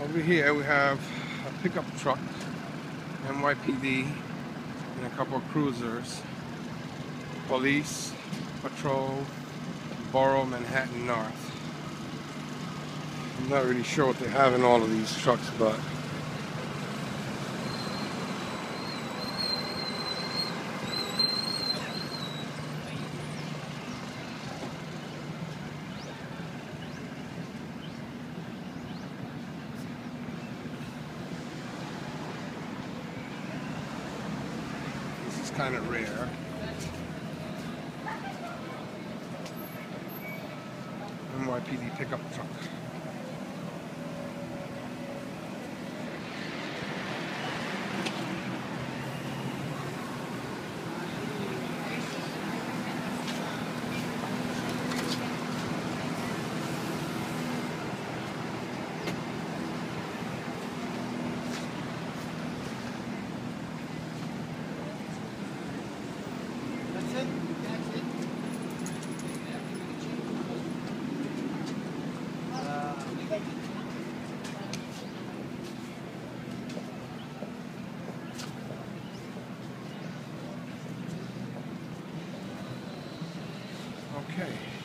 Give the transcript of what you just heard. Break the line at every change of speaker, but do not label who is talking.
Over here we have a pickup truck, NYPD, and a couple of cruisers. Police, patrol, Borough, Manhattan North. I'm not really sure what they have in all of these trucks, but this is kind of rare. NYPD pickup truck. Okay.